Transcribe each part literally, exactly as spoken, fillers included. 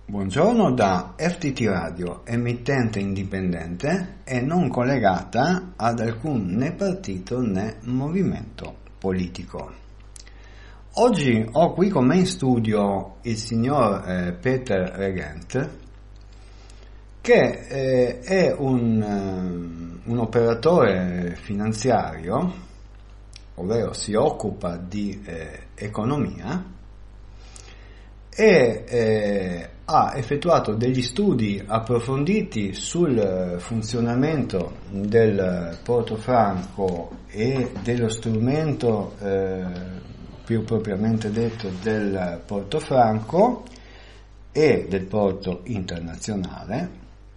Buongiorno da F T T Radio, emittente indipendente e non collegata ad alcun né partito né movimento politico. Oggi ho qui con me in studio il signor eh, Peter Regent, che eh, è un, um, un operatore finanziario, ovvero si occupa di eh, economia e eh, ha effettuato degli studi approfonditi sul funzionamento del Porto Franco e dello strumento eh, più propriamente detto del Porto Franco e del porto internazionale,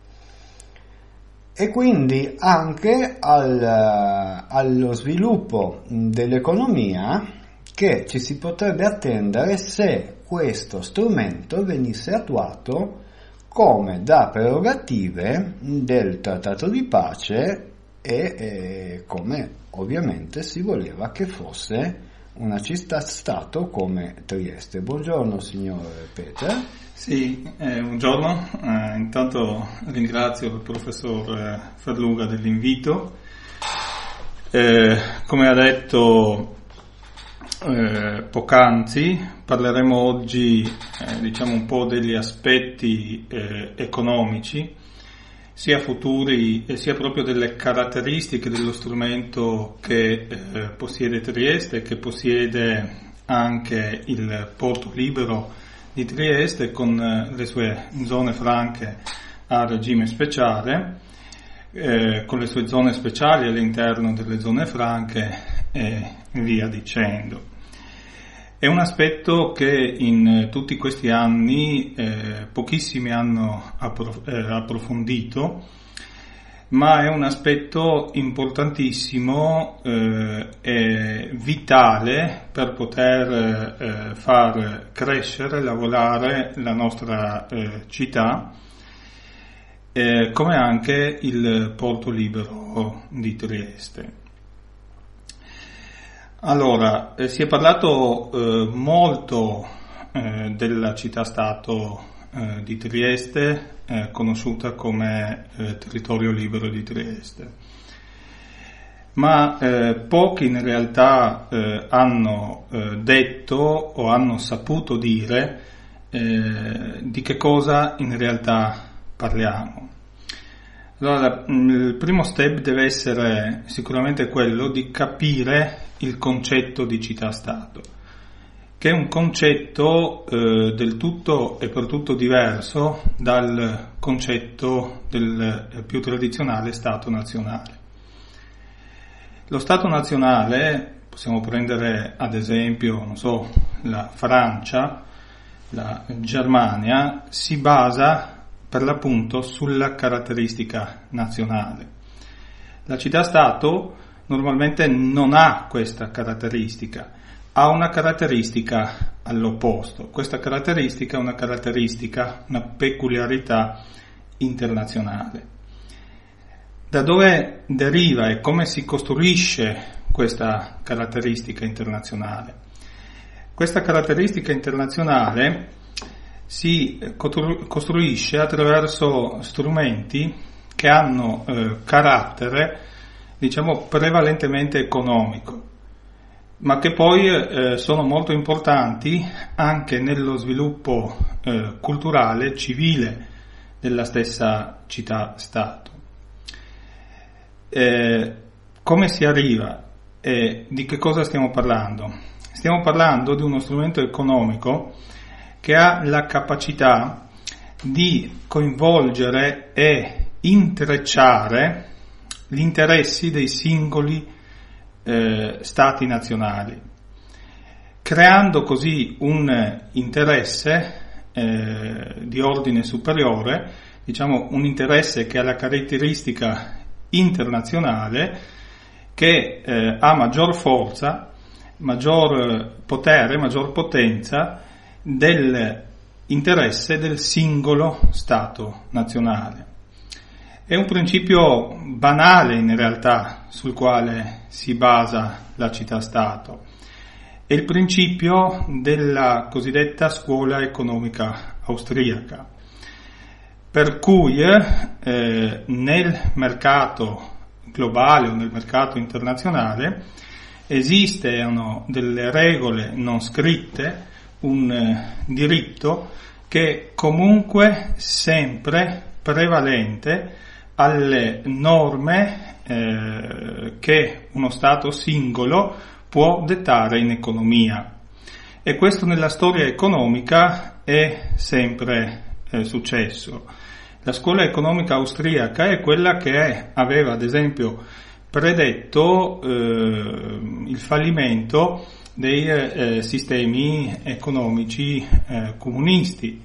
e quindi anche al, allo sviluppo dell'economia che ci si potrebbe attendere se questo strumento venisse attuato come da prerogative del Trattato di pace e eh, come ovviamente si voleva che fosse una città-stato come Trieste. Buongiorno signor Peter. Sì, eh, buongiorno. Eh, intanto ringrazio il professor eh, Ferluga dell'invito. Eh, come ha detto Eh, poc'anzi, parleremo oggi eh, diciamo un po' degli aspetti eh, economici, sia futuri e sia proprio delle caratteristiche dello strumento che eh, possiede Trieste, che possiede anche il porto libero di Trieste con eh, le sue zone franche a regime speciale, eh, con le sue zone speciali all'interno delle zone franche e via dicendo. È un aspetto che in tutti questi anni eh, pochissimi hanno approf- eh, approfondito, ma è un aspetto importantissimo eh, e vitale per poter eh, far crescere, lavorare la nostra eh, città, eh, come anche il porto libero di Trieste. Allora, eh, si è parlato eh, molto eh, della città-stato eh, di Trieste, eh, conosciuta come eh, territorio libero di Trieste, ma eh, pochi in realtà eh, hanno eh, detto o hanno saputo dire eh, di che cosa in realtà parliamo. Allora, il primo step deve essere sicuramente quello di capire il concetto di città-stato, che è un concetto eh, del tutto e per tutto diverso dal concetto del eh, più tradizionale Stato nazionale. Lo Stato nazionale, possiamo prendere ad esempio, non so, la Francia, la Germania, si basa per l'appunto sulla caratteristica nazionale. La città-stato normalmente non ha questa caratteristica, ha una caratteristica all'opposto. Questa caratteristica è una caratteristica, una peculiarità internazionale. Da dove deriva e come si costruisce questa caratteristica internazionale? Questa caratteristica internazionale si costruisce attraverso strumenti che hanno eh, carattere, diciamo, prevalentemente economico, ma che poi eh, sono molto importanti anche nello sviluppo eh, culturale, civile della stessa città-stato. Eh, come si arriva e di che cosa stiamo parlando? Stiamo parlando di uno strumento economico che ha la capacità di coinvolgere e intrecciare gli interessi dei singoli eh, stati nazionali, creando così un interesse eh, di ordine superiore, diciamo un interesse che ha la caratteristica internazionale, che eh, ha maggior forza, maggior potere, maggior potenza dell'interesse del singolo Stato nazionale. È un principio banale in realtà sul quale si basa la città-stato. è il principio della cosiddetta scuola economica austriaca. per cui eh, nel mercato globale o nel mercato internazionale esistono delle regole non scritte, un eh, diritto che comunque sempre prevalente alle norme eh, che uno Stato singolo può dettare in economia. E questo nella storia economica è sempre eh, successo. La scuola economica austriaca è quella che aveva, ad esempio, predetto eh, il fallimento dei eh, sistemi economici eh, comunisti.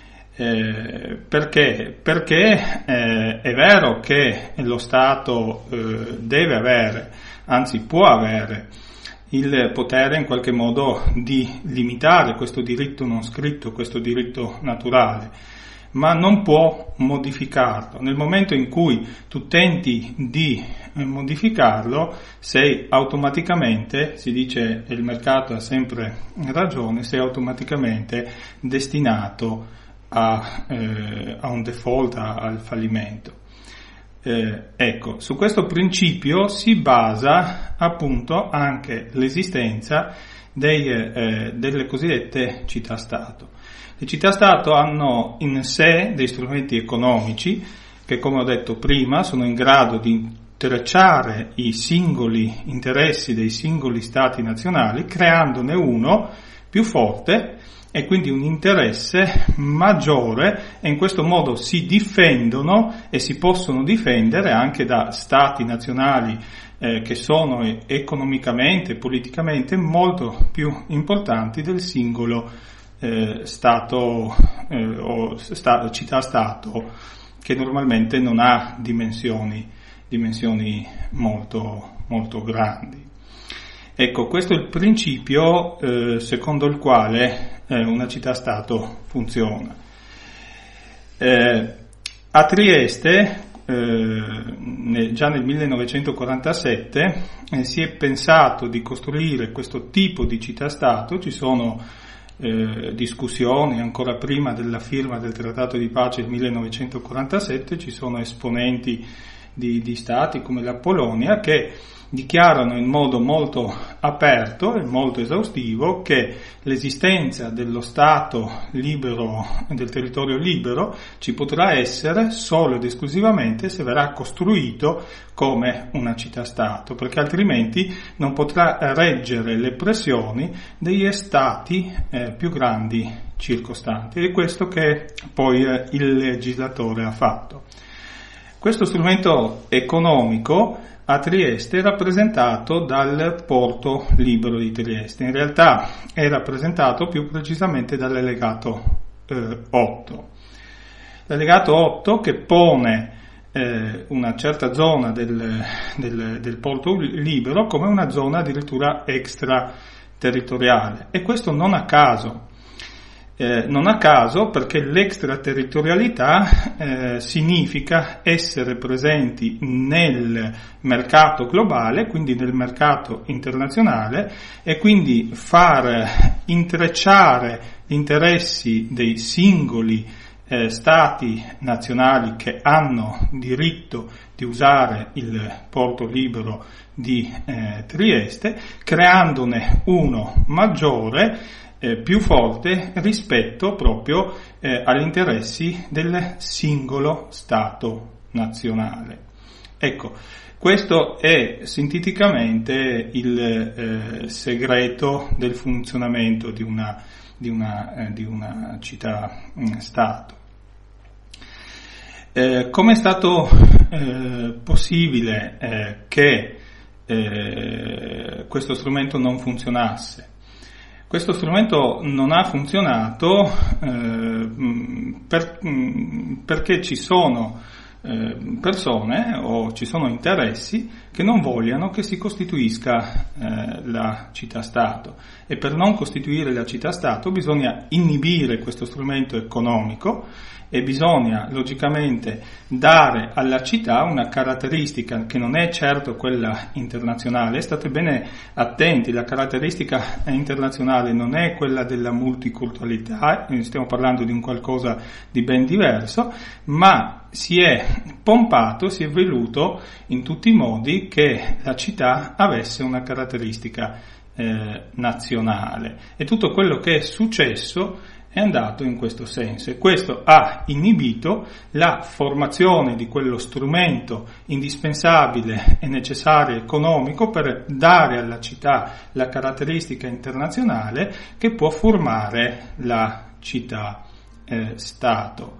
Eh, perché? Perché eh, è vero che lo Stato eh, deve avere, anzi può avere, il potere in qualche modo di limitare questo diritto non scritto, questo diritto naturale, ma non può modificarlo. Nel momento in cui tu tenti di modificarlo, sei automaticamente, si dice il mercato ha sempre ragione, sei automaticamente destinato a, eh, a un default, a, al fallimento. Eh, ecco, su questo principio si basa appunto anche l'esistenza dei, eh, delle cosiddette città-stato. Le città-stato hanno in sé dei strumenti economici che, come ho detto prima, sono in grado di intrecciare i singoli interessi dei singoli stati nazionali, creandone uno più forte e quindi un interesse maggiore, e in questo modo si difendono e si possono difendere anche da stati nazionali eh, che sono economicamente e politicamente molto più importanti del singolo eh, stato eh, o sta, città-stato, che normalmente non ha dimensioni, dimensioni molto, molto grandi. Ecco, questo è il principio eh, secondo il quale eh, una città-stato funziona. Eh, a Trieste, eh, già nel millenovecentoquarantasette, eh, si è pensato di costruire questo tipo di città-stato. Ci sono eh, discussioni ancora prima della firma del Trattato di Pace del millenovecentoquarantasette, ci sono esponenti di, di stati come la Polonia che dichiarano in modo molto aperto e molto esaustivo che l'esistenza dello Stato libero, del territorio libero, ci potrà essere solo ed esclusivamente se verrà costruito come una città-stato, perché altrimenti non potrà reggere le pressioni degli stati eh, più grandi circostanti. Ed è questo che poi eh, il legislatore ha fatto. Questo strumento economico a Trieste è rappresentato dal Porto Libero di Trieste. In realtà è rappresentato più precisamente dall'Allegato eh, otto. L'Allegato otto che pone eh, una certa zona del, del, del Porto Libero come una zona addirittura extraterritoriale. E questo non a caso. Eh, non a caso, perché l'extraterritorialità eh, significa essere presenti nel mercato globale, quindi nel mercato internazionale, e quindi far intrecciare gli interessi dei singoli eh, stati nazionali che hanno diritto di usare il porto libero di eh, Trieste, creandone uno maggiore, Eh, più forte rispetto proprio eh, agli interessi del singolo Stato nazionale. Ecco, questo è sinteticamente il eh, segreto del funzionamento di una, di una, eh, di una città-stato. Eh, come è stato eh, possibile eh, che eh, questo strumento non funzionasse? Questo strumento non ha funzionato eh, per, perché ci sono eh, persone o ci sono interessi che non vogliano che si costituisca eh, la città-stato, e per non costituire la città-stato bisogna inibire questo strumento economico e bisogna logicamente dare alla città una caratteristica che non è certo quella internazionale. State bene attenti, la caratteristica internazionale non è quella della multiculturalità, stiamo parlando di un qualcosa di ben diverso, ma si è pompato, si è voluto in tutti i modi che la città avesse una caratteristica eh, nazionale, e tutto quello che è successo è andato in questo senso, e questo ha inibito la formazione di quello strumento indispensabile e necessario economico per dare alla città la caratteristica internazionale che può formare la città eh, Stato.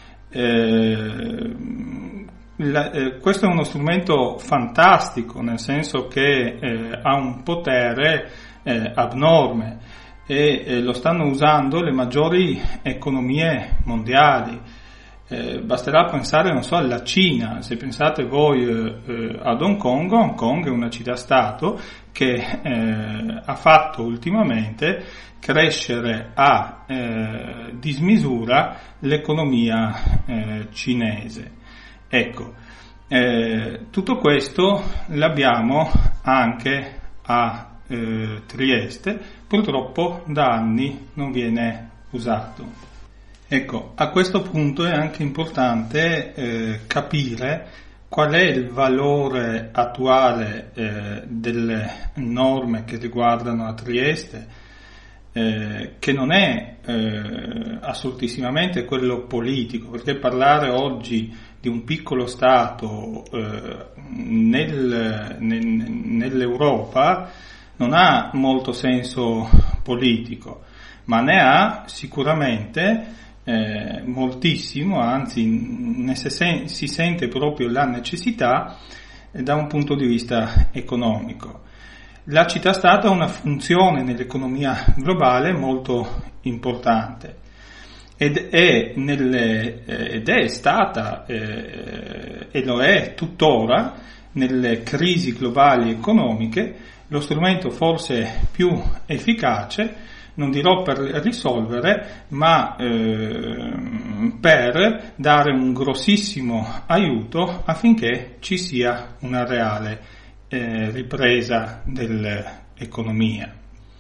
Eh, la, eh, questo è uno strumento fantastico, nel senso che eh, ha un potere eh, abnorme, e eh, lo stanno usando le maggiori economie mondiali. Eh, basterà pensare, non so, alla Cina. Se pensate voi eh, eh, ad Hong Kong, Hong Kong è una città-stato che eh, ha fatto ultimamente crescere a eh, dismisura l'economia eh, cinese. Ecco, eh, tutto questo l'abbiamo anche a eh, Trieste, purtroppo da anni non viene usato. Ecco, a questo punto è anche importante eh, capire qual è il valore attuale eh, delle norme che riguardano a Trieste, eh, che non è eh, assolutissimamente quello politico, perché parlare oggi di un piccolo Stato eh, nel, nel, nell'Europa non ha molto senso politico, ma ne ha sicuramente eh, moltissimo, anzi ne se, si sente proprio la necessità eh, da un punto di vista economico. La città-stato ha una funzione nell'economia globale molto importante ed è, nelle, eh, ed è stata eh, e lo è tuttora nelle crisi globali economiche lo strumento forse più efficace, non dirò per risolvere, ma eh, per dare un grossissimo aiuto affinché ci sia una reale eh, ripresa dell'economia.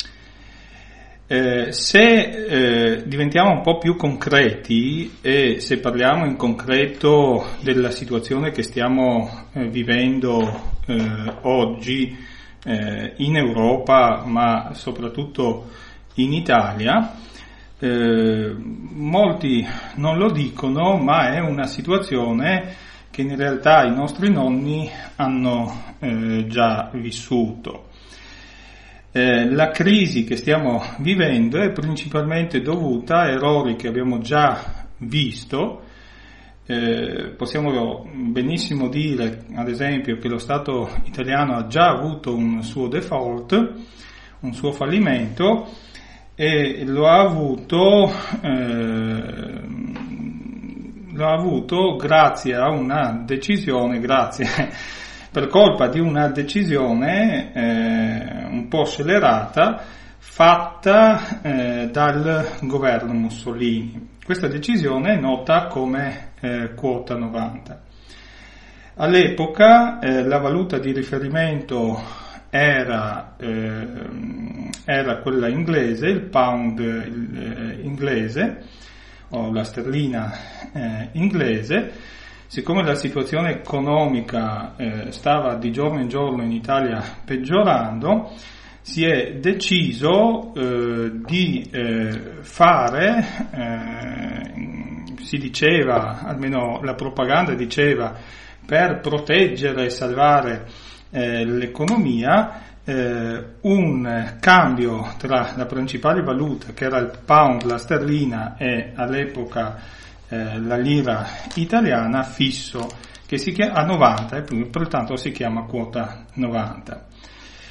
Eh, se eh, diventiamo un po' più concreti e se parliamo in concreto della situazione che stiamo eh, vivendo eh, oggi eh, in Europa, ma soprattutto in Italia, eh, molti non lo dicono, ma è una situazione che in realtà i nostri nonni hanno eh, già vissuto. Eh, la crisi che stiamo vivendo è principalmente dovuta a errori che abbiamo già visto. Eh, possiamo benissimo dire, ad esempio, che lo Stato italiano ha già avuto un suo default, un suo fallimento, e lo ha avuto, eh, lo ha avuto grazie a una decisione, grazie per colpa di una decisione eh, un po' scellerata fatta eh, dal governo Mussolini. Questa decisione è nota come eh, quota novanta. All'epoca eh, la valuta di riferimento era, eh, era quella inglese, il pound eh, inglese o la sterlina eh, inglese. Siccome la situazione economica eh, stava di giorno in giorno in Italia peggiorando, si è deciso eh, di eh, fare, eh, si diceva, almeno la propaganda diceva, per proteggere e salvare eh, l'economia, eh, un cambio tra la principale valuta, che era il pound, la sterlina, e all'epoca eh, la lira italiana, fisso, che si chiama a novanta, e pertanto si chiama quota novanta.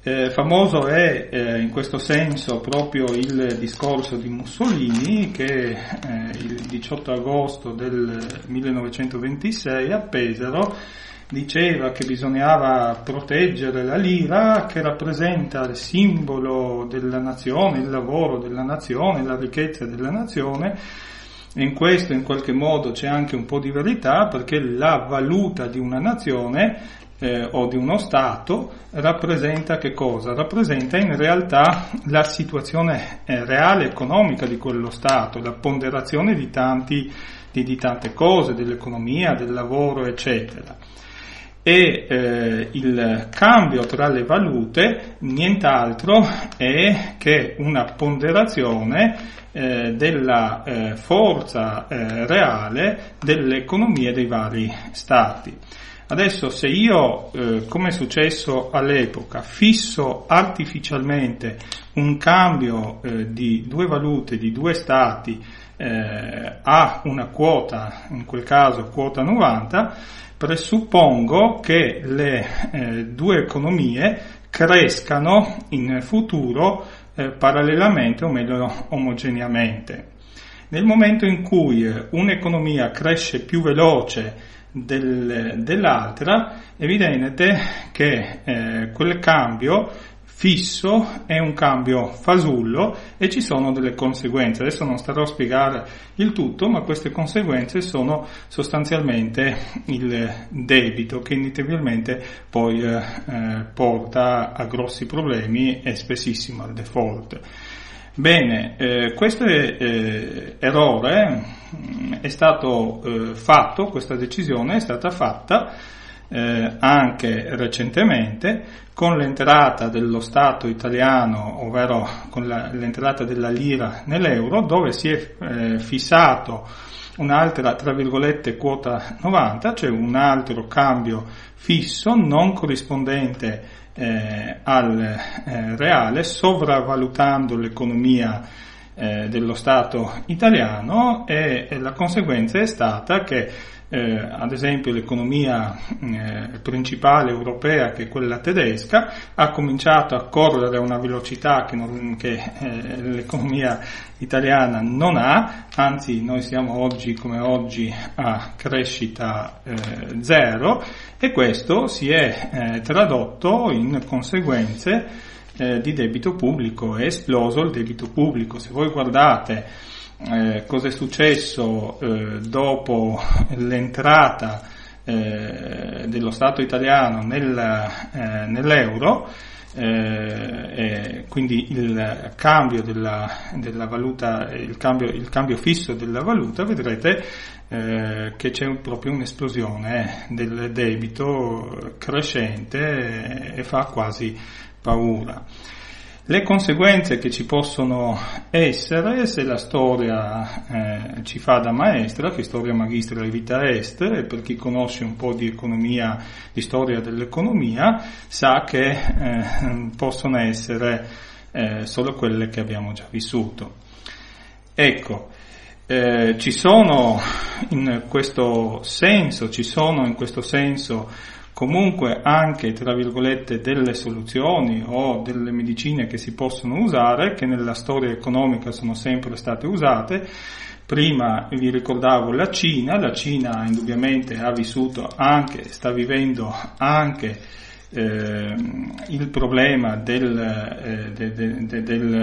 Eh, famoso è eh, in questo senso proprio il discorso di Mussolini che eh, il diciotto agosto del millenovecentoventisei a Pesaro diceva che bisognava proteggere la lira, che rappresenta il simbolo della nazione, il lavoro della nazione, la ricchezza della nazione. E in questo in qualche modo c'è anche un po' di verità, perché la valuta di una nazione Eh, o di uno Stato rappresenta che cosa? Rappresenta in realtà la situazione eh, reale economica di quello Stato, la ponderazione di, tanti, di, di tante cose, dell'economia, del lavoro, eccetera. E eh, il cambio tra le valute nient'altro è che una ponderazione eh, della eh, forza eh, reale dell'economia dei vari Stati. Adesso se io, eh, come è successo all'epoca, fisso artificialmente un cambio eh, di due valute, di due stati, eh, a una quota, in quel caso quota novanta, presuppongo che le eh, due economie crescano in futuro eh, parallelamente o meglio omogeneamente. Nel momento in cui eh, un'economia cresce più veloce Del, dell'altra, è evidente che eh, quel cambio fisso è un cambio fasullo e ci sono delle conseguenze. Adesso non starò a spiegare il tutto, ma queste conseguenze sono sostanzialmente il debito che inevitabilmente poi eh, porta a grossi problemi e spessissimo al default. Bene, eh, questo eh, errore è stato eh, fatto, questa decisione è stata fatta eh, anche recentemente con l'entrata dello Stato italiano, ovvero con la, l'entrata della lira nell'euro, dove si è eh, fissato un'altra, tra virgolette, quota novanta, cioè un altro cambio fisso non corrispondente Eh, al eh, reale, sovravalutando l'economia eh, dello Stato italiano, e, e la conseguenza è stata che eh, ad esempio l'economia eh, principale europea, che è quella tedesca, ha cominciato a correre a una velocità che, non, che eh, l'economia italiana non ha, anzi noi siamo oggi come oggi a crescita eh, zero, e questo si è eh, tradotto in conseguenze eh, di debito pubblico. È esploso il debito pubblico. Se voi guardate eh, cosa è successo eh, dopo l'entrata eh, dello Stato italiano nel, eh, nell'euro, Eh, eh, quindi il cambio della, della valuta, il cambio, il cambio fisso della valuta, vedrete eh, che c'è proprio un'esplosione del debito crescente e, e fa quasi paura. Le conseguenze che ci possono essere, se la storia eh, ci fa da maestra, che storia magistra vita est, e per chi conosce un po' di economia, di storia dell'economia, sa che eh, possono essere eh, solo quelle che abbiamo già vissuto. Ecco, eh, ci sono in questo senso, ci sono in questo senso comunque anche, tra virgolette, delle soluzioni o delle medicine che si possono usare, che nella storia economica sono sempre state usate. Prima vi ricordavo la Cina, la Cina indubbiamente ha vissuto anche, sta vivendo anche eh, il problema del, eh, de, de, de, del,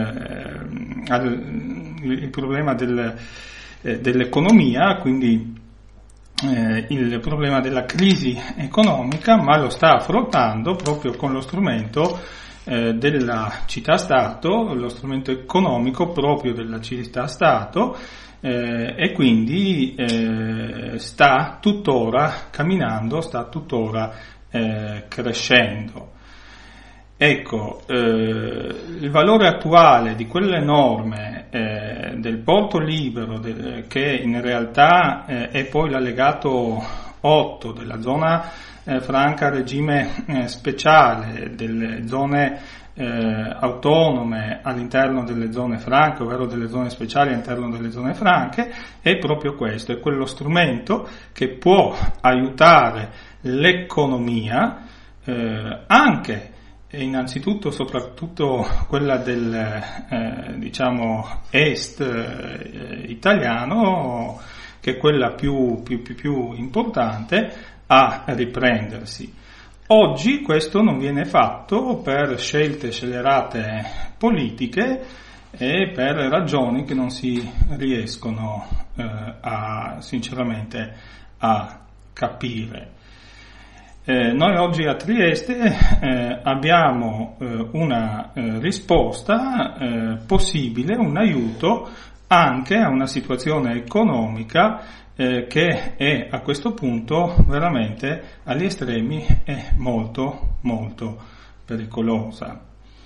eh, il problema del, eh, dell'economia, quindi Eh, il problema della crisi economica, ma lo sta affrontando proprio con lo strumento eh, della città-stato, lo strumento economico proprio della città-stato, eh, e quindi eh, sta tuttora camminando, sta tuttora eh, crescendo. Ecco, eh, il valore attuale di quelle norme eh, del porto libero, de, che in realtà eh, è poi l'allegato otto della zona eh, franca a regime eh, speciale, delle zone eh, autonome all'interno delle zone franche, ovvero delle zone speciali all'interno delle zone franche, è proprio questo, è quello strumento che può aiutare l'economia eh, anche e innanzitutto soprattutto quella del eh, diciamo est eh, italiano, che è quella più, più, più, più importante, a riprendersi. Oggi questo non viene fatto per scelte scellerate politiche e per ragioni che non si riescono eh, a sinceramente a capire. Eh, noi oggi a Trieste eh, abbiamo eh, una eh, risposta eh, possibile, un aiuto anche a una situazione economica eh, che è a questo punto veramente agli estremi e molto molto pericolosa.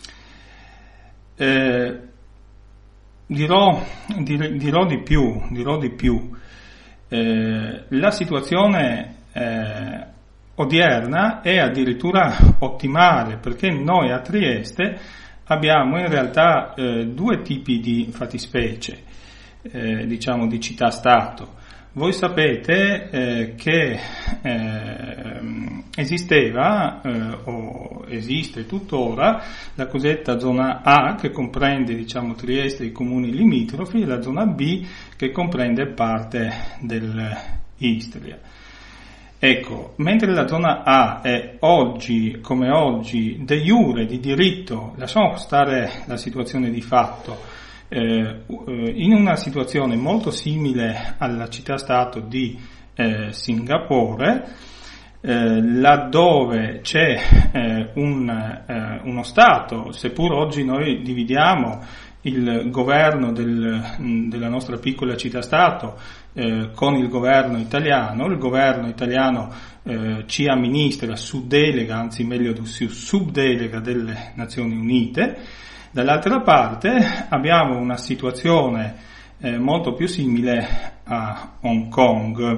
Eh, dirò, dir, dirò di più, dirò di più. Eh, la situazione eh, odierna è addirittura ottimale, perché noi a Trieste abbiamo in realtà eh, due tipi di fattispecie, eh, diciamo di città-stato. Voi sapete eh, che eh, esisteva eh, o esiste tuttora la cosiddetta zona A, che comprende diciamo Trieste e i comuni limitrofi, e la zona B, che comprende parte dell'Istria. Ecco, mentre la zona A è oggi, come oggi, de iure, di diritto, lasciamo stare la situazione di fatto, eh, in una situazione molto simile alla città-stato di eh, Singapore, eh, laddove c'è eh, un, eh, uno Stato, seppur oggi noi dividiamo il governo del, della nostra piccola città-stato eh, con il governo italiano, il governo italiano eh, ci amministra su delega, anzi meglio su subdelega delle Nazioni Unite. Dall'altra parte abbiamo una situazione eh, molto più simile a Hong Kong.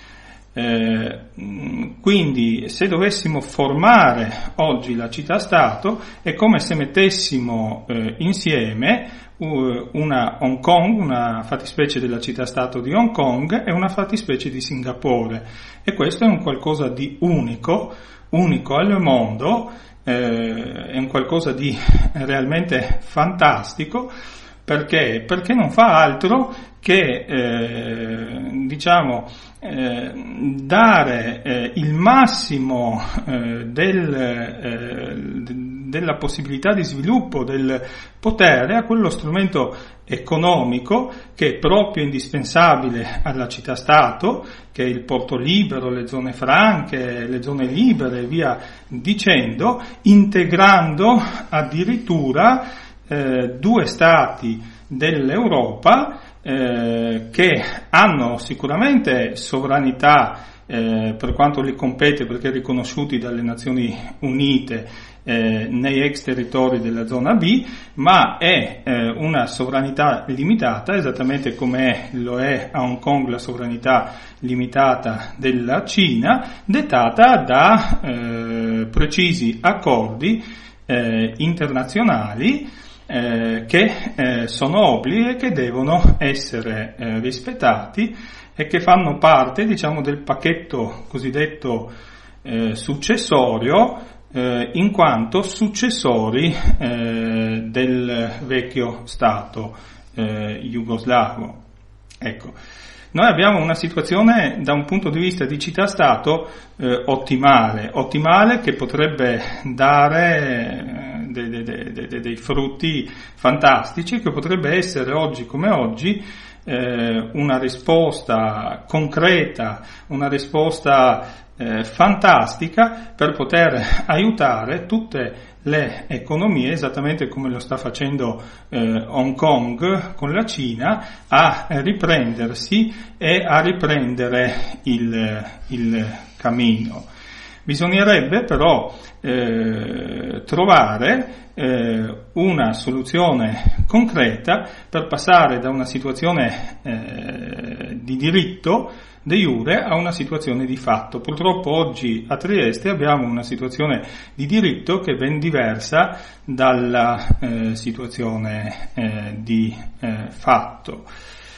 Eh, quindi se dovessimo formare oggi la città-stato è come se mettessimo eh, insieme uh, una Hong Kong, una fattispecie della città-stato di Hong Kong e una fattispecie di Singapore, e questo è un qualcosa di unico, unico al mondo, eh, è un qualcosa di realmente fantastico. Perché? Perché non fa altro che eh, diciamo eh, dare eh, il massimo eh, del, eh, della possibilità di sviluppo del potere a quello strumento economico che è proprio indispensabile alla città-stato, che è il porto libero, le zone franche, le zone libere e via dicendo, integrando addirittura Eh, due stati dell'Europa eh, che hanno sicuramente sovranità eh, per quanto li compete, perché riconosciuti dalle Nazioni Unite eh, nei ex territori della zona B, ma è eh, una sovranità limitata, esattamente come lo è a Hong Kong la sovranità limitata della Cina, dettata da eh, precisi accordi eh, internazionali Eh, che eh, sono obblighi e che devono essere eh, rispettati e che fanno parte, diciamo, del pacchetto cosiddetto eh, successorio, eh, in quanto successori eh, del vecchio Stato eh, jugoslavo. Ecco, noi abbiamo una situazione da un punto di vista di città-stato eh, ottimale, ottimale che potrebbe dare Dei, dei, dei, dei frutti fantastici, che potrebbe essere oggi come oggi eh, una risposta concreta, una risposta eh, fantastica per poter aiutare tutte le economie, esattamente come lo sta facendo eh, Hong Kong con la Cina, a riprendersi e a riprendere il, il cammino. Bisognerebbe però eh, trovare eh, una soluzione concreta per passare da una situazione eh, di diritto de iure a una situazione di fatto. Purtroppo oggi a Trieste abbiamo una situazione di diritto che è ben diversa dalla eh, situazione eh, di eh, fatto.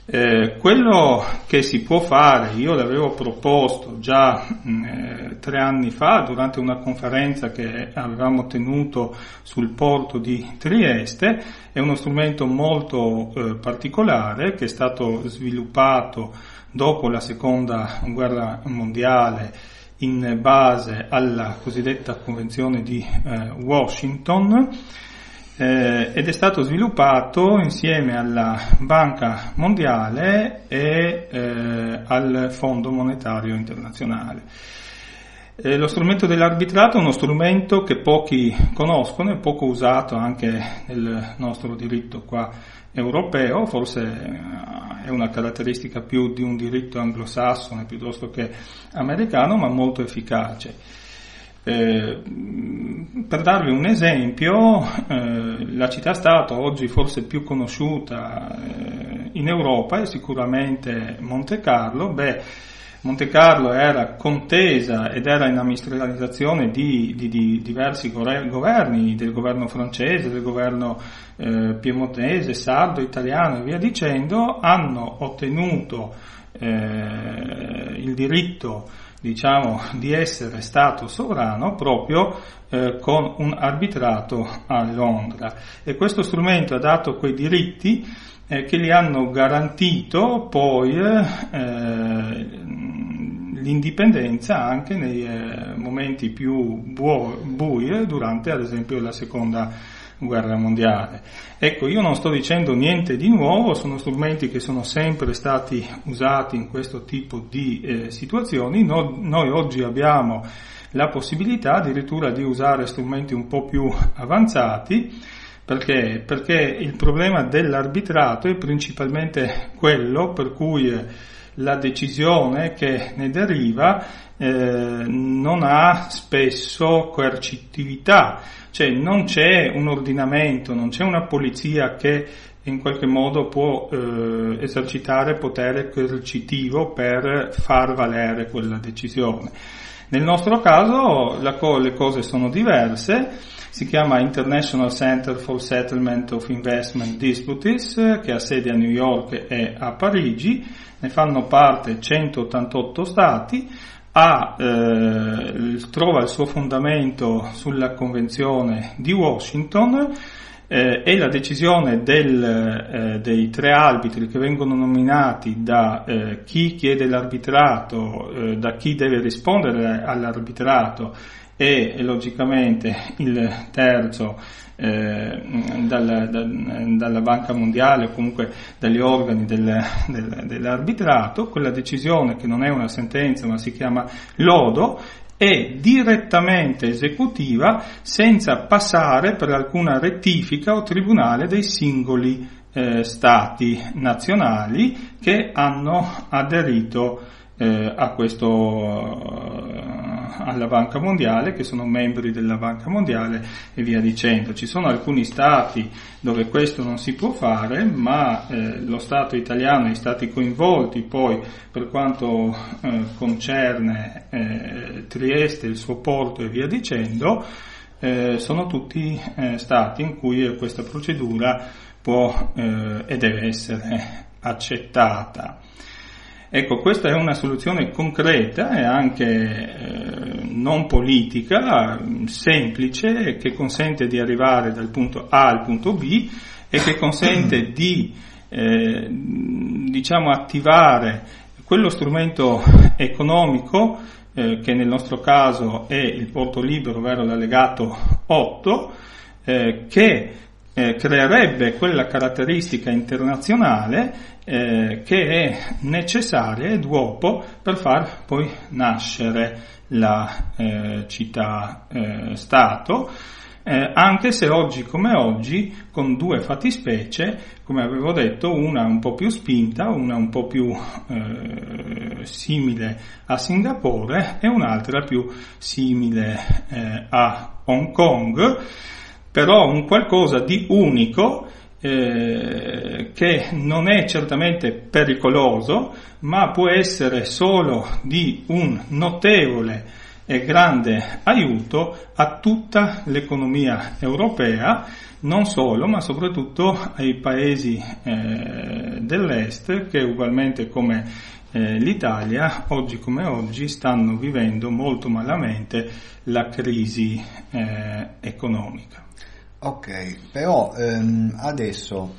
Eh, quello che si può fare, io l'avevo proposto già eh, tre anni fa durante una conferenza che avevamo tenuto sul porto di Trieste, è uno strumento molto eh, particolare che è stato sviluppato dopo la seconda guerra mondiale in base alla cosiddetta Convenzione di eh, Washington, Eh, ed è stato sviluppato insieme alla Banca Mondiale e eh, al Fondo Monetario Internazionale. Eh, lo strumento dell'arbitrato è uno strumento che pochi conoscono, è poco usato anche nel nostro diritto qua europeo, forse eh, è una caratteristica più di un diritto anglosassone piuttosto che americano, ma molto efficace. Eh, per darvi un esempio, eh, la città-stato oggi forse più conosciuta eh, in Europa è sicuramente Monte Carlo. Beh, Monte Carlo era contesa ed era in amministrazione di, di, di diversi governi, del governo francese, del governo eh, piemontese, sardo, italiano e via dicendo, hanno ottenuto eh, il diritto, diciamo, di essere stato sovrano proprio eh, con un arbitrato a Londra, e questo strumento ha dato quei diritti eh, che li hanno garantito poi eh, l'indipendenza anche nei eh, momenti più buo- bui durante ad esempio la seconda guerra mondiale. Ecco, io non sto dicendo niente di nuovo, sono strumenti che sono sempre stati usati in questo tipo di eh, situazioni. No, noi oggi abbiamo la possibilità addirittura di usare strumenti un po' più avanzati. Perché? Perché il problema dell'arbitrato è principalmente quello per cui eh, la decisione che ne deriva eh, non ha spesso coercitività, cioè non c'è un ordinamento, non c'è una polizia che in qualche modo può eh, esercitare potere coercitivo per far valere quella decisione. Nel nostro caso la co- le cose sono diverse. Si chiama International Center for Settlement of Investment Disputes, che ha sede a New York e a Parigi, ne fanno parte centottantotto stati, ha, eh, trova il suo fondamento sulla Convenzione di Washington, eh, e la decisione del, eh, dei tre arbitri che vengono nominati da eh, chi chiede l'arbitrato, eh, da chi deve rispondere all'arbitrato, e logicamente il terzo eh, dalla, da, dalla Banca Mondiale o comunque dagli organi del, del, dell'arbitrato. Quella decisione, che non è una sentenza ma si chiama lodo, è direttamente esecutiva senza passare per alcuna rettifica o tribunale dei singoli eh, stati nazionali che hanno aderito eh, a questo alla Banca Mondiale, che sono membri della Banca Mondiale e via dicendo. Ci sono alcuni stati dove questo non si può fare, ma eh, lo Stato italiano e gli stati coinvolti poi per quanto eh, concerne eh, Trieste, il suo porto e via dicendo, eh, sono tutti eh, stati in cui questa procedura può eh, e deve essere accettata. Ecco, questa è una soluzione concreta e anche eh, non politica, semplice, che consente di arrivare dal punto A al punto B e che consente di, eh, diciamo, attivare quello strumento economico eh, che nel nostro caso è il porto libero, ovvero l'allegato otto, eh, che eh, creerebbe quella caratteristica internazionale Eh, che è necessaria ed uopo per far poi nascere la eh, città-stato, eh, eh, anche se oggi come oggi con due fattispecie, come avevo detto, una un po' più spinta, una un po' più eh, simile a Singapore e un'altra più simile eh, a Hong Kong, però un qualcosa di unico, Eh, che non è certamente pericoloso, ma può essere solo di un notevole e grande aiuto a tutta l'economia europea, non solo, ma soprattutto ai paesi eh, dell'Est che ugualmente come eh, l'Italia, oggi come oggi, stanno vivendo molto malamente la crisi eh, economica. Ok, però ehm, adesso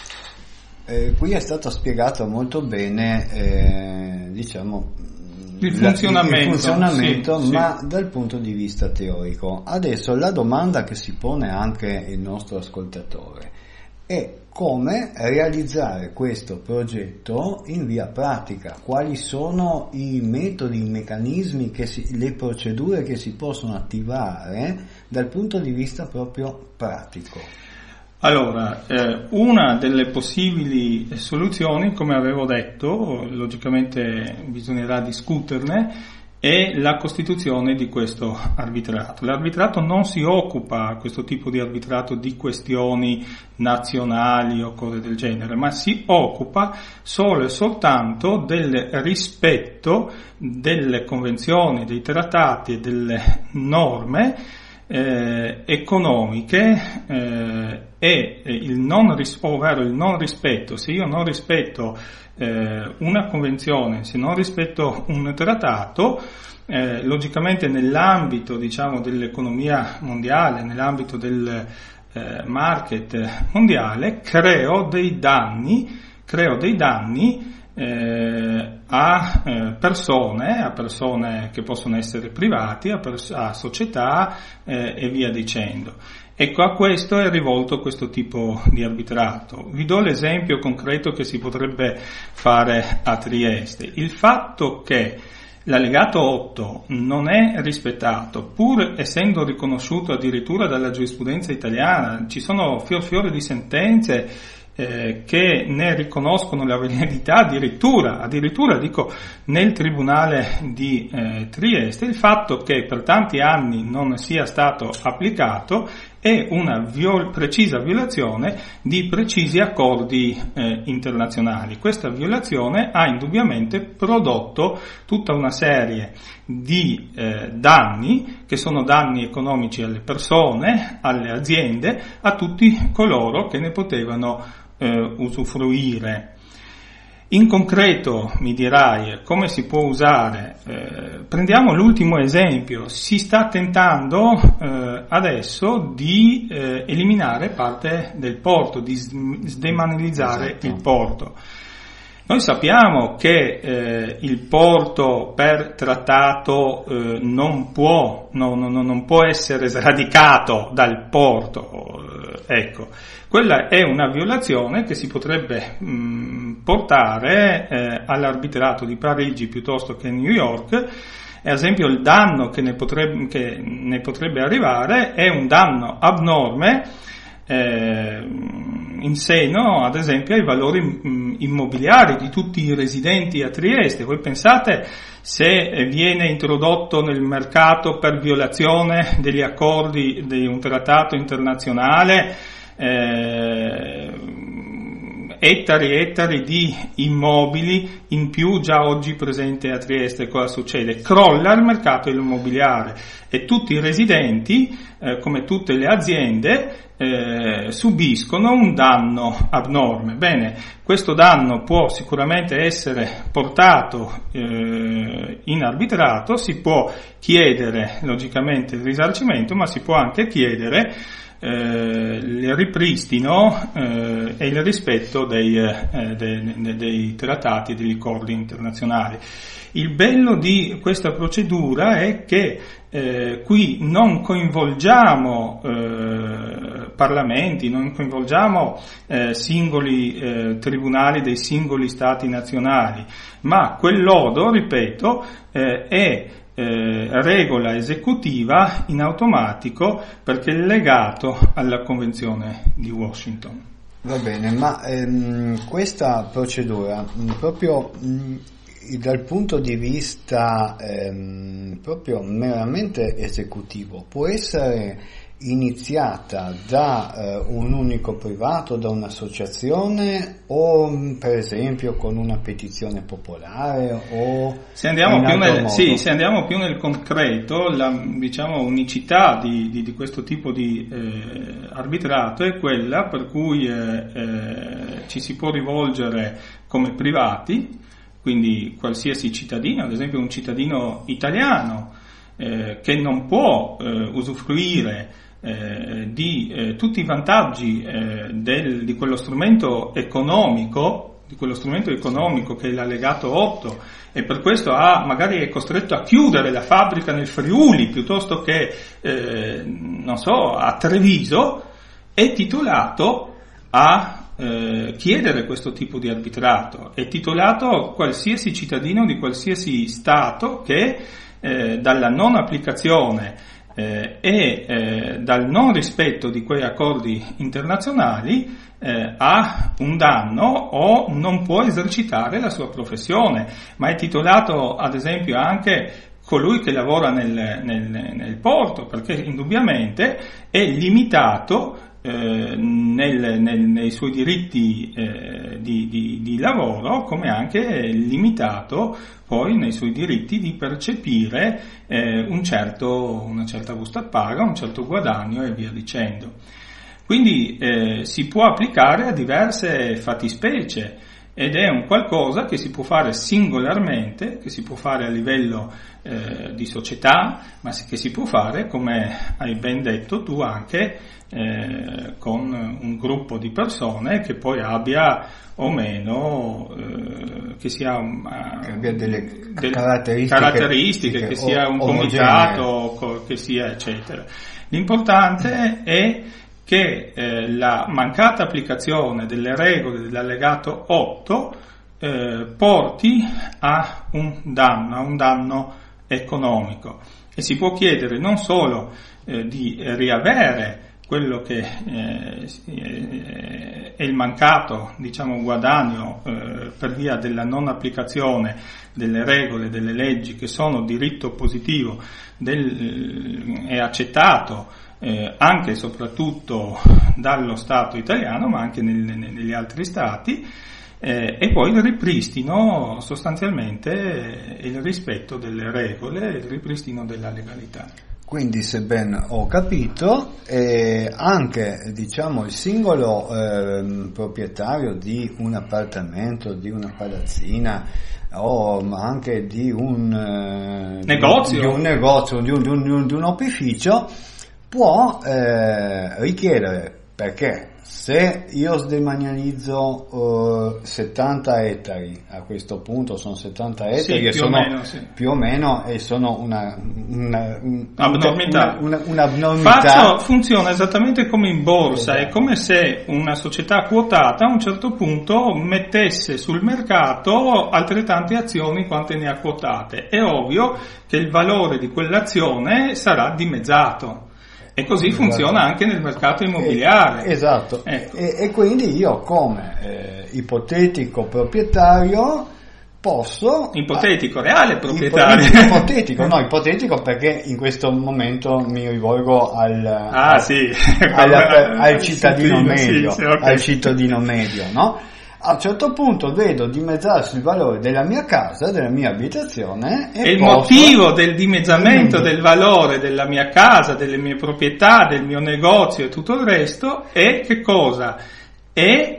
eh, qui è stato spiegato molto bene, eh, diciamo, il funzionamento, il funzionamento sì, ma sì. dal punto di vista teorico. Adesso la domanda che si pone anche il nostro ascoltatore è come realizzare questo progetto in via pratica, quali sono i metodi, i meccanismi, che si, le procedure che si possono attivare dal punto di vista proprio pratico. Allora, eh, una delle possibili soluzioni, come avevo detto, logicamente bisognerà discuterne, è la costituzione di questo arbitrato. L'arbitrato non si occupa, questo tipo di arbitrato, di questioni nazionali o cose del genere, ma si occupa solo e soltanto del rispetto delle convenzioni, dei trattati e delle norme eh, economiche eh, e il non ris- ovvero il non rispetto. Se io non rispetto eh, una convenzione, se non rispetto un trattato, eh, logicamente nell'ambito, diciamo, dell'economia mondiale, nell'ambito del eh, market mondiale, creo dei danni, creo dei danni eh, a eh, persone, a persone che possono essere privati, a, pers- a società eh, e via dicendo. Ecco, a questo è rivolto questo tipo di arbitrato. Vi do l'esempio concreto che si potrebbe fare a Trieste. Il fatto che l'allegato otto non è rispettato, pur essendo riconosciuto addirittura dalla giurisprudenza italiana, ci sono fior fiore di sentenze eh, che ne riconoscono la validità, addirittura, addirittura dico nel tribunale di eh, Trieste, il fatto che per tanti anni non sia stato applicato è una viol- precisa violazione di precisi accordi eh, internazionali. Questa violazione ha indubbiamente prodotto tutta una serie di eh, danni, che sono danni economici alle persone, alle aziende, a tutti coloro che ne potevano eh, usufruire. In concreto, mi dirai, come si può usare? Eh, prendiamo l'ultimo esempio. Si sta tentando eh, adesso di eh, eliminare parte del porto, di sdemanilizzare esatto. il porto. Noi sappiamo che eh, il porto per trattato eh, non può, no, no, non può essere sradicato dal porto, eh, ecco. Quella è una violazione che si potrebbe mh, portare eh, all'arbitrato di Parigi piuttosto che New York. Ad esempio, il danno che ne potrebbe, che ne potrebbe arrivare è un danno abnorme eh, in seno, ad esempio, ai valori mh, immobiliari di tutti i residenti a Trieste. Voi pensate se viene introdotto nel mercato per violazione degli accordi di un trattato internazionale Eh, ettari e ettari di immobili in più già oggi presente a Trieste, cosa succede? Crolla il mercato immobiliare e tutti i residenti, eh, come tutte le aziende, eh, subiscono un danno abnorme. Bene, questo danno può sicuramente essere portato eh, in arbitrato, si può chiedere logicamente il risarcimento, ma si può anche chiedere Eh, il ripristino eh, e il rispetto dei, eh, dei, dei, dei trattati e degli accordi internazionali. Il bello di questa procedura è che eh, qui non coinvolgiamo eh, parlamenti, non coinvolgiamo eh, singoli eh, tribunali dei singoli stati nazionali, ma quel lodo, ripeto, eh, è Eh, regola esecutiva in automatico perché è legato alla Convenzione di Washington. Va bene, ma ehm, questa procedura mh, proprio mh, dal punto di vista ehm, proprio meramente esecutivo può essere iniziata da eh, un unico privato, da un'associazione, o per esempio con una petizione popolare, o se andiamo, in più altro nel, modo? sì, se andiamo più nel concreto, la diciamo, unicità di, di, di questo tipo di eh, arbitrato è quella per cui eh, eh, ci si può rivolgere come privati, quindi qualsiasi cittadino, ad esempio un cittadino italiano eh, che non può eh, usufruire eh, di eh, tutti i vantaggi eh, del, di quello strumento economico, di quello strumento economico che è l'allegato otto, e per questo ha, magari è costretto a chiudere la fabbrica nel Friuli piuttosto che, eh, non so, a Treviso, è titolato a Eh, chiedere questo tipo di arbitrato. È titolato qualsiasi cittadino di qualsiasi Stato che eh, dalla non applicazione eh, e eh, dal non rispetto di quei accordi internazionali eh, ha un danno o non può esercitare la sua professione, ma è titolato ad esempio anche colui che lavora nel, nel, nel porto, perché indubbiamente è limitato Eh, nel, nel, nei suoi diritti eh, di, di, di lavoro, come anche limitato poi nei suoi diritti di percepire eh, un certo, una certa busta paga, un certo guadagno e via dicendo. Quindi eh, si può applicare a diverse fattispecie ed è un qualcosa che si può fare singolarmente, che si può fare a livello eh, di società, ma che si può fare, come hai ben detto tu, anche eh, con un gruppo di persone che poi abbia o meno, eh, che sia una, che abbia delle, delle caratteristiche, caratteristiche che, che sia un comitato, che sia eccetera. L'importante è che eh, la mancata applicazione delle regole dell'allegato otto eh, porti a un danno, a un danno economico, e si può chiedere non solo eh, di riavere quello che eh, è il mancato, diciamo, guadagno eh, per via della non applicazione delle regole, delle leggi che sono diritto positivo del, è accettato eh, anche e soprattutto dallo Stato italiano, ma anche nel, negli altri Stati, eh, e poi il ripristino, sostanzialmente il rispetto delle regole, il ripristino della legalità. Quindi, se ben ho capito, eh, anche, diciamo, il singolo eh, proprietario di un appartamento, di una palazzina, o anche di un eh, negozio, di un negozio, di un, di un, di un opificio, può eh, richiedere, perché se io sdemanializzo uh, settanta ettari, a questo punto sono settanta ettari, sì, e più, sono, o meno, sì. più o meno e sono una, una, un, abnormità. Una, una, un'abnormità. Faccio, funziona esattamente come in borsa, esatto. È come se una società quotata a un certo punto mettesse sul mercato altrettante azioni quante ne ha quotate. È ovvio che il valore di quell'azione sarà dimezzato. E così esatto. Funziona anche nel mercato immobiliare. Eh, esatto, ecco. e, e quindi io come eh, ipotetico proprietario posso... Ipotetico, reale proprietario. Ipotetico, no, ipotetico perché in questo momento mi rivolgo al, ah, al, sì. al, al, al cittadino sì, medio, sì, sì, okay. al cittadino medio, no? A un certo punto vedo dimezzarsi il valore della mia casa, della mia abitazione, e, e il posso... motivo del dimezzamento del valore della mia casa, delle mie proprietà, del mio negozio e tutto il resto è che cosa? È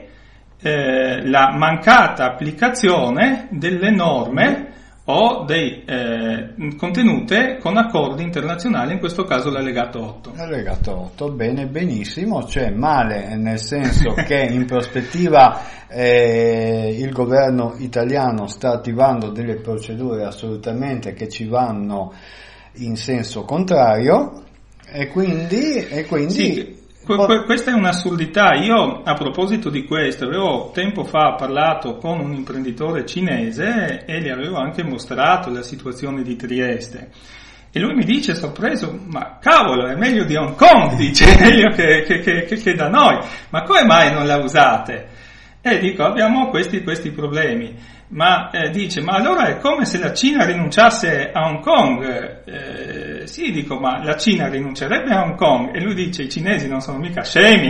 eh, la mancata applicazione delle norme o dei eh, contenute con accordi internazionali, in questo caso l'allegato otto. L'allegato otto, bene, benissimo, cioè male nel senso che in prospettiva eh, il governo italiano sta attivando delle procedure assolutamente che ci vanno in senso contrario, e quindi... E quindi sì. Questa è un'assurdità. Io, a proposito di questo, avevo tempo fa parlato con un imprenditore cinese e gli avevo anche mostrato la situazione di Trieste. E lui mi dice, sorpreso, ma cavolo, è meglio di Hong Kong, dice, meglio che, che, che, che da noi. Ma come mai non la usate? E dico, abbiamo questi, questi problemi. Ma eh, dice, ma allora è come se la Cina rinunciasse a Hong Kong. Eh, eh, sì, dico, ma la Cina rinuncerebbe a Hong Kong? E lui dice, i cinesi non sono mica scemi.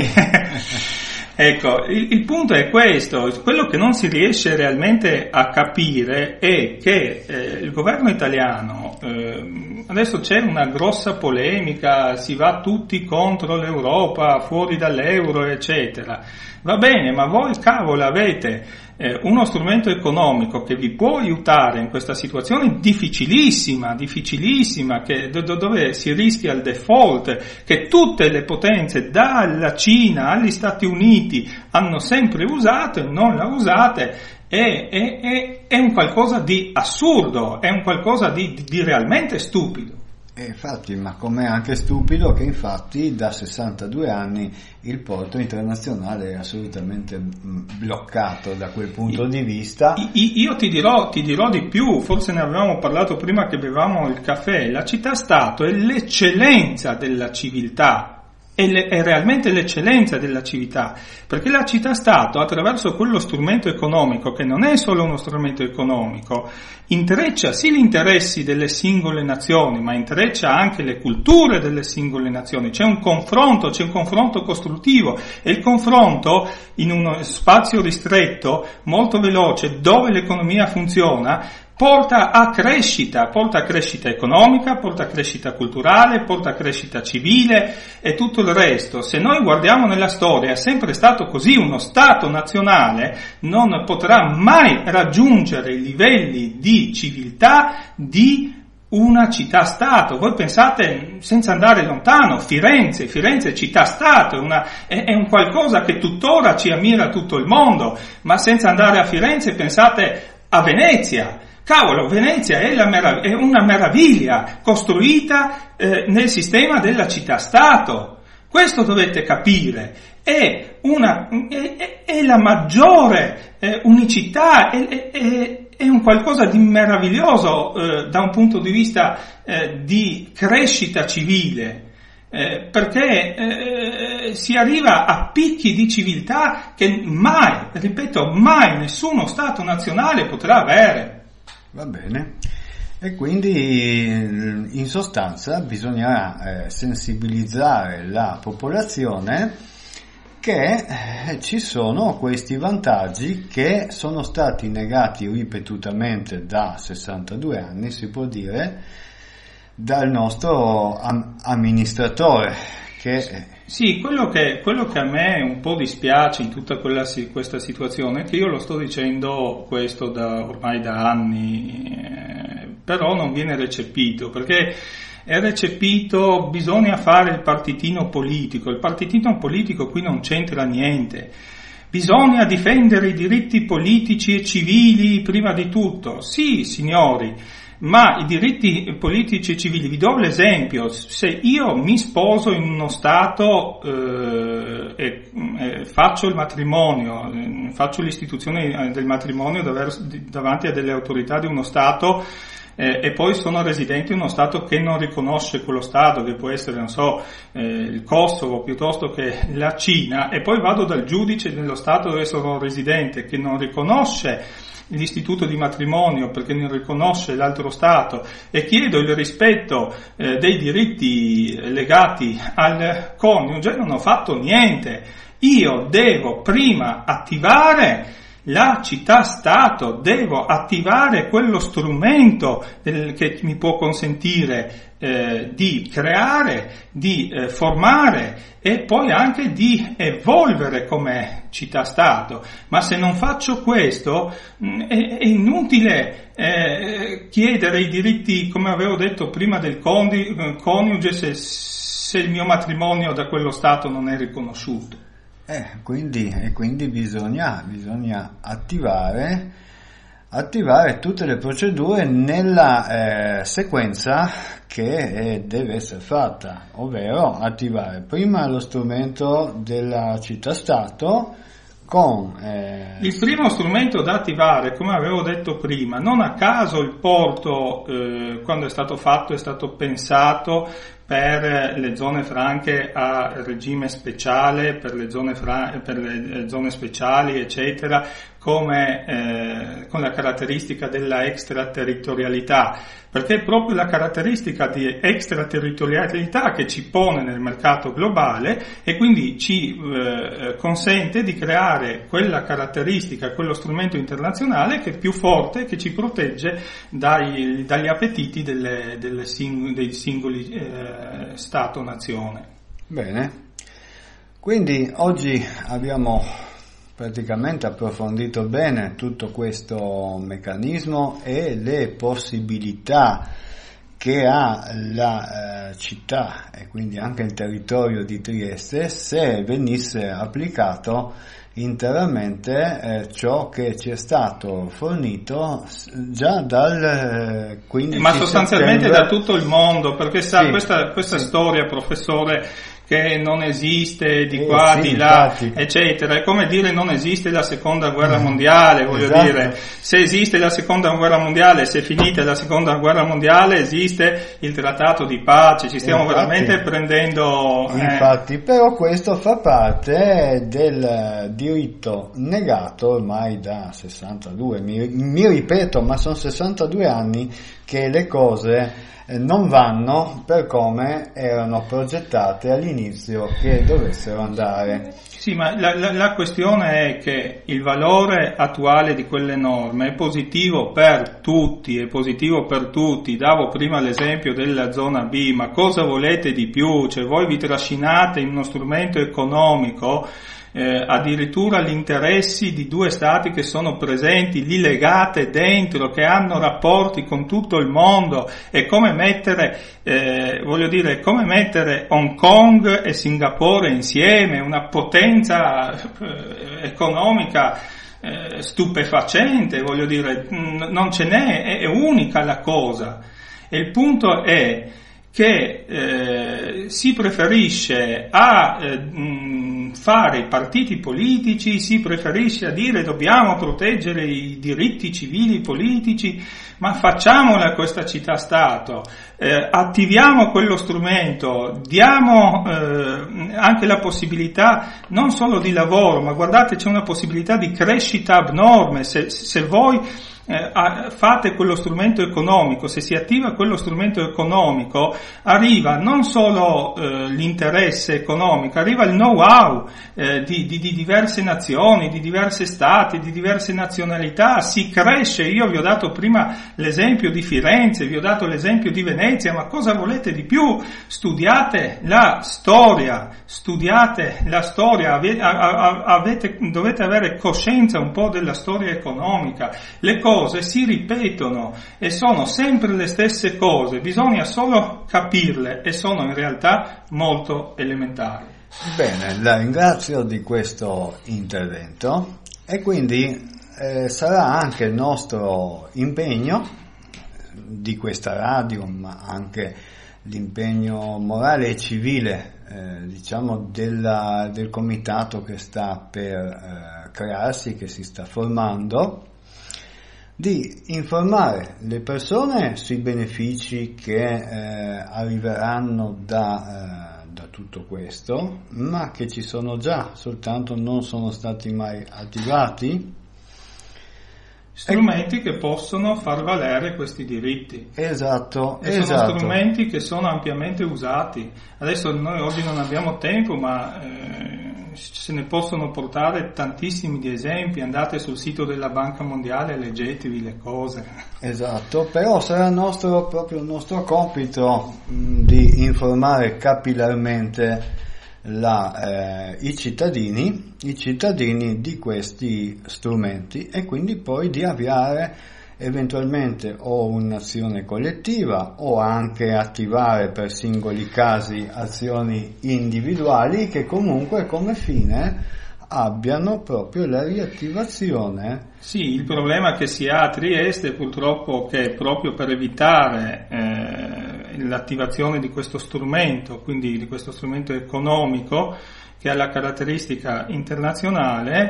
Ecco, il, il punto è questo, quello che non si riesce realmente a capire è che eh, il governo italiano, eh, adesso c'è una grossa polemica, si va tutti contro l'Europa, fuori dall'euro, eccetera. Va bene, ma voi cavolo avete eh, uno strumento economico che vi può aiutare in questa situazione difficilissima, difficilissima, che, do, dove si rischia il default, che tutte le potenze, dalla Cina agli Stati Uniti, hanno sempre usato e non la usate, è, è, è, è un qualcosa di assurdo, è un qualcosa di, di, di realmente stupido. E infatti, ma com'è anche stupido che infatti da sessantadue anni il porto internazionale è assolutamente bloccato da quel punto io, di vista. Io ti dirò, ti dirò di più, forse ne avevamo parlato prima che bevevamo il caffè, la città-stato è l'eccellenza della civiltà. È, le, è realmente l'eccellenza della civiltà, perché la città-stato, attraverso quello strumento economico, che non è solo uno strumento economico, intreccia sì gli interessi delle singole nazioni, ma intreccia anche le culture delle singole nazioni. C'è un confronto, c'è un confronto costruttivo, e il confronto in uno spazio ristretto, molto veloce, dove l'economia funziona, porta a crescita, porta a crescita economica, porta a crescita culturale, porta a crescita civile e tutto il resto. Se noi guardiamo nella storia, è sempre stato così, uno Stato nazionale non potrà mai raggiungere i livelli di civiltà di una città-stato. Voi pensate, senza andare lontano, Firenze, Firenze città-stato, è, una, è, è un qualcosa che tuttora ci ammira tutto il mondo, ma senza andare a Firenze pensate a Venezia. Cavolo, Venezia è, la merav- è una meraviglia costruita eh, nel sistema della città-stato. Questo dovete capire. È, una, è, è la maggiore eh, unicità, è, è, è un qualcosa di meraviglioso eh, da un punto di vista eh, di crescita civile. Eh, perché eh, si arriva a picchi di civiltà che mai, ripeto, mai nessuno Stato nazionale potrà avere. Va bene, e quindi in sostanza bisognerà eh, sensibilizzare la popolazione che eh, ci sono questi vantaggi che sono stati negati ripetutamente da sessantadue anni, si può dire, dal nostro am- amministratore. Che Sì, quello che, quello che a me un po' dispiace in tutta quella, questa situazione è che io lo sto dicendo questo da, ormai da anni, eh, però non viene recepito, perché è recepito, bisogna fare il partitino politico, il partitino politico qui non c'entra niente. Bisogna difendere i diritti politici e civili prima di tutto. Sì, signori, ma i diritti politici e civili, vi do l'esempio: se io mi sposo in uno Stato eh, e eh, faccio il matrimonio, eh, faccio l'istituzione del matrimonio davanti a delle autorità di uno Stato, eh, e poi sono residente in uno Stato che non riconosce quello Stato, che può essere, non so, eh, il Kosovo piuttosto che la Cina, e poi vado dal giudice dello Stato dove sono residente che non riconosce l'istituto di matrimonio perché non riconosce l'altro Stato, e chiedo il rispetto eh, dei diritti legati al coniuge, non ho fatto niente. Io devo prima attivare la città-stato, devo attivare quello strumento del, che mi può consentire eh, di creare, di eh, formare e poi anche di evolvere come città-stato. Ma se non faccio questo mh, è, è inutile eh, chiedere i diritti, come avevo detto prima, del condi, coniuge se, se il mio matrimonio da quello Stato non è riconosciuto. Eh, quindi, e quindi bisogna, bisogna attivare, attivare tutte le procedure nella eh, sequenza che eh, deve essere fatta, ovvero attivare prima lo strumento della città-stato con... Eh... Il primo strumento da attivare, come avevo detto prima, non a caso il porto, eh, quando è stato fatto, è stato pensato per le zone franche a regime speciale, per le zone, fra- per le zone speciali, eccetera, come eh, con la caratteristica della extraterritorialità, perché è proprio la caratteristica di extraterritorialità che ci pone nel mercato globale e quindi ci eh, consente di creare quella caratteristica, quello strumento internazionale che è più forte, che ci protegge dai, dagli appetiti delle, delle sing- dei singoli eh, Stato-nazione. Bene, quindi oggi abbiamo praticamente approfondito bene tutto questo meccanismo e le possibilità che ha la eh, città e quindi anche il territorio di Trieste se venisse applicato interamente eh, ciò che ci è stato fornito già dal eh, quindici ma sostanzialmente settembre. Da tutto il mondo, perché sa sì, questa, questa sì. storia, professore, che non esiste di eh, qua, sì, di là, infatti. eccetera. È come dire non esiste la seconda guerra mondiale, voglio esatto. dire, se esiste la seconda guerra mondiale, se è finita la seconda guerra mondiale, esiste il trattato di pace, ci stiamo infatti, veramente prendendo... Eh. Infatti, però questo fa parte del diritto negato ormai da sessantadue, mi, mi ripeto, ma sono sessantadue anni che le cose non vanno per come erano progettate all'inizio che dovessero andare. Sì, ma la, la, la questione è che il valore attuale di quelle norme è positivo per tutti, è positivo per tutti. Davo prima l'esempio della zona B, ma cosa volete di più? Cioè voi vi trascinate in uno strumento economico Eh, addirittura gli interessi di due stati che sono presenti, li legate dentro, che hanno rapporti con tutto il mondo. È come mettere, eh, voglio dire, è come mettere Hong Kong e Singapore insieme, una potenza eh, economica eh, stupefacente, voglio dire, n- non ce n'è, è, è unica la cosa. E il punto è che eh, si preferisce a eh, mh, fare i partiti politici, si preferisce a dire dobbiamo proteggere i diritti civili politici, ma facciamola questa città-stato, eh, attiviamo quello strumento, diamo eh, anche la possibilità non solo di lavoro, ma guardate c'è una possibilità di crescita abnorme, se, se voi Eh, fate quello strumento economico, se si attiva quello strumento economico arriva non solo eh, l'interesse economico, arriva il know-how eh, di, di, di diverse nazioni, di diversi stati, di diverse nazionalità, si cresce. Io vi ho dato prima l'esempio di Firenze, vi ho dato l'esempio di Venezia, ma cosa volete di più? Studiate la storia, studiate la storia, avete, avete, dovete avere coscienza un po' della storia economica. Le cose si ripetono e sono sempre le stesse cose, bisogna solo capirle e sono in realtà molto elementari. Bene, la ringrazio di questo intervento e quindi eh, sarà anche il nostro impegno di questa radio, ma anche l'impegno morale e civile eh, diciamo della, del comitato che sta per eh, crearsi, che si sta formando, di informare le persone sui benefici che eh, arriveranno da, eh, da tutto questo, ma che ci sono già, soltanto non sono stati mai attivati. Strumenti e... che possono far valere questi diritti. Esatto, e esatto. Sono strumenti che sono ampiamente usati. Adesso noi oggi non abbiamo tempo, ma eh, se ne possono portare tantissimi di esempi. Andate sul sito della Banca Mondiale e leggetevi le cose. Esatto, però sarà nostro, proprio il nostro compito mh, di informare capillarmente la, eh, i cittadini, i cittadini di questi strumenti e quindi poi di avviare eventualmente o un'azione collettiva o anche attivare per singoli casi azioni individuali che comunque come fine abbiano proprio la riattivazione. Sì, il problema che si ha a Trieste purtroppo che proprio per evitare eh, l'attivazione di questo strumento, quindi di questo strumento economico che ha la caratteristica internazionale,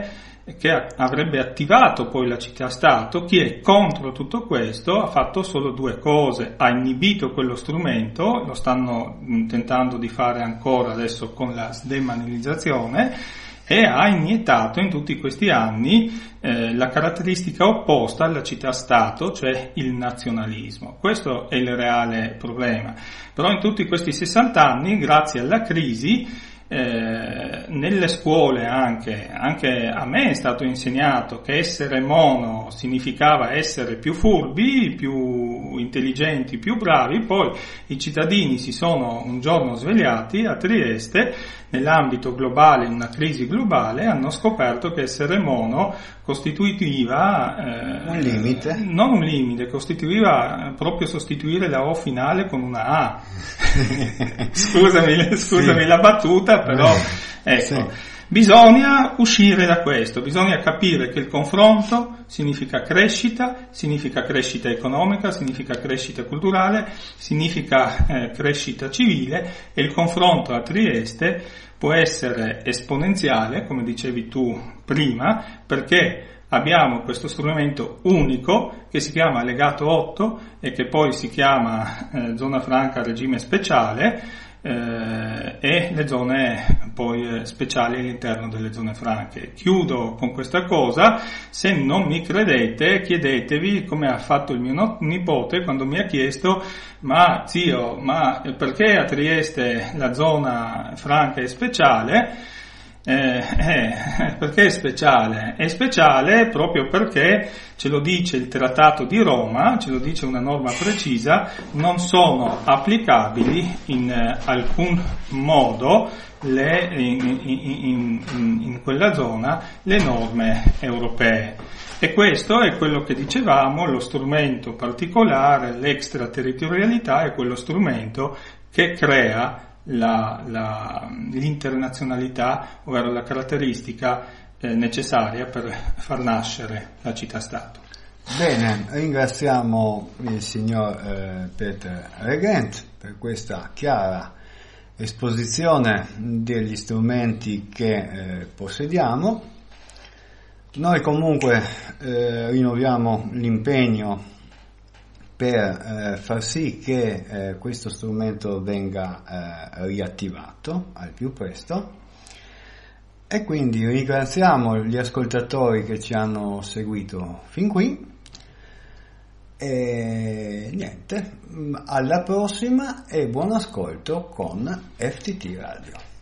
che avrebbe attivato poi la città-stato, chi è contro tutto questo ha fatto solo due cose: ha inibito quello strumento, lo stanno tentando di fare ancora adesso con la sdemanilizzazione, e ha iniettato in tutti questi anni eh, la caratteristica opposta alla città-stato, cioè il nazionalismo. Questo è il reale problema. Però in tutti questi sessanta anni, grazie alla crisi, Eh, nelle scuole anche, anche a me è stato insegnato che essere mono significava essere più furbi, più intelligenti, più bravi. Poi i cittadini si sono un giorno svegliati a Trieste, nell'ambito globale, in una crisi globale, hanno scoperto che essere mono costituiva eh, un limite, non un limite, costituiva proprio sostituire la O finale con una A. scusami, scusami sì. La battuta, però ecco, sì. Bisogna uscire da questo, bisogna capire che il confronto significa crescita, significa crescita economica, significa crescita culturale, significa eh, crescita civile, e il confronto a Trieste può essere esponenziale, come dicevi tu prima, perché abbiamo questo strumento unico che si chiama Allegato otto e che poi si chiama eh, Zona Franca Regime Speciale, eh, e le zone poi eh, speciali all'interno delle zone franche. Chiudo con questa cosa: se non mi credete, chiedetevi come ha fatto il mio no- nipote quando mi ha chiesto: ma zio, ma perché a Trieste la zona franca è speciale? Eh, eh, perché è speciale? È speciale proprio perché, ce lo dice il Trattato di Roma, ce lo dice una norma precisa, non sono applicabili in eh, alcun modo le, in, in, in, in quella zona le norme europee. E questo è quello che dicevamo: lo strumento particolare, l'extraterritorialità, è quello strumento che crea La, la, l'internazionalità, ovvero la caratteristica eh, necessaria per far nascere la città-stato. Bene, ringraziamo il signor eh, Peter Regent per questa chiara esposizione degli strumenti che eh, possediamo. Noi comunque eh, rinnoviamo l'impegno per eh, far sì che eh, questo strumento venga eh, riattivato al più presto, e quindi ringraziamo gli ascoltatori che ci hanno seguito fin qui e niente, alla prossima e buon ascolto con F T T Radio.